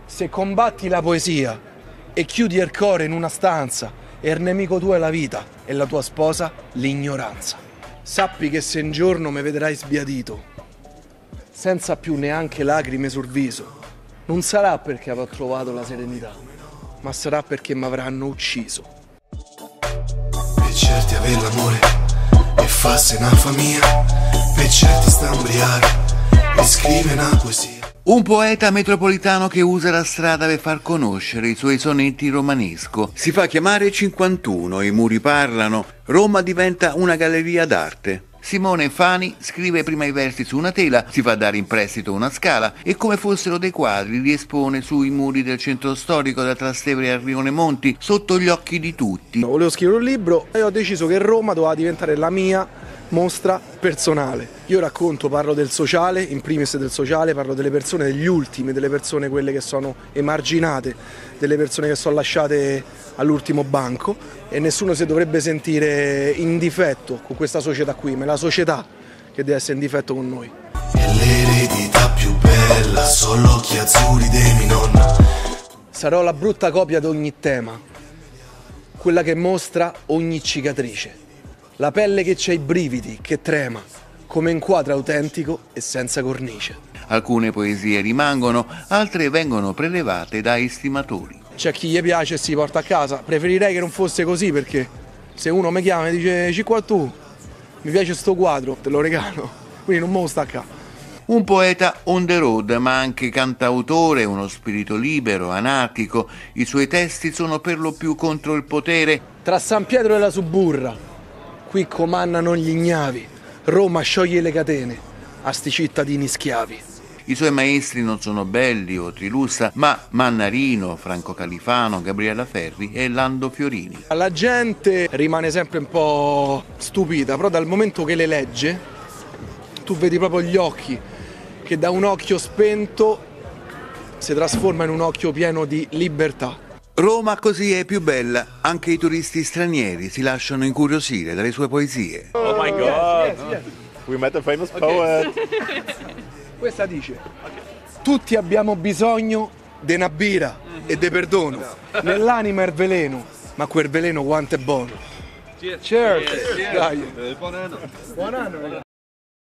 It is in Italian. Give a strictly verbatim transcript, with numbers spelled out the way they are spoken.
Se combatti la poesia e chiudi il cuore in una stanza e il nemico tuo è la vita e la tua sposa l'ignoranza, sappi che se un giorno mi vedrai sbiadito, senza più neanche lacrime sul viso, non sarà perché avrò trovato la serenità, ma sarà perché mi avranno ucciso. Per certi avere l'amore e farsi una famiglia, per certi sta ubriaco e scrive una poesia. Un poeta metropolitano che usa la strada per far conoscere i suoi sonetti in romanesco. Si fa chiamare cinquantuno, i muri parlano, Roma diventa una galleria d'arte. Simone Fani scrive prima i versi su una tela, si fa dare in prestito una scala e come fossero dei quadri li espone sui muri del centro storico da Trastevere a Rione Monti sotto gli occhi di tutti. Volevo scrivere un libro e ho deciso che Roma doveva diventare la mia mostra personale. Io racconto, parlo del sociale, in primis del sociale, parlo delle persone, degli ultimi, delle persone quelle che sono emarginate, delle persone che sono lasciate all'ultimo banco e nessuno si dovrebbe sentire in difetto con questa società qui, ma è la società che deve essere in difetto con noi. E l'eredità più bella sono gli occhi azzurri dei miei nonni. Sarò la brutta copia di ogni tema, quella che mostra ogni cicatrice. La pelle che c'ha i brividi, che trema, come un quadro autentico e senza cornice. Alcune poesie rimangono, altre vengono prelevate dai stimatori. C'è chi gli piace e si porta a casa. Preferirei che non fosse così perché se uno mi chiama e dice «Ci qua tu, mi piace sto quadro, te lo regalo», quindi non me lo stacca. Un poeta on the road, ma anche cantautore, uno spirito libero, anarchico. I suoi testi sono per lo più contro il potere. Tra San Pietro e la Suburra, qui comandano gli ignavi, Roma scioglie le catene a sti cittadini schiavi. I suoi maestri non sono Belli o Trilussa, ma Mannarino, Franco Califano, Gabriella Ferri e Lando Fiorini. La gente rimane sempre un po' stupita, però dal momento che le legge, tu vedi proprio gli occhi, che da un occhio spento si trasforma in un occhio pieno di libertà. Roma così è più bella, anche i turisti stranieri si lasciano incuriosire dalle sue poesie. Oh my God, yes, yes, yes. We met a famous poet. Okay. Questa dice, tutti abbiamo bisogno di una birra e di perdono, nell'anima è il veleno, ma quel veleno quanto è buono. Cheers! Cheers. Cheers. Dai. Buon anno! Buon anno!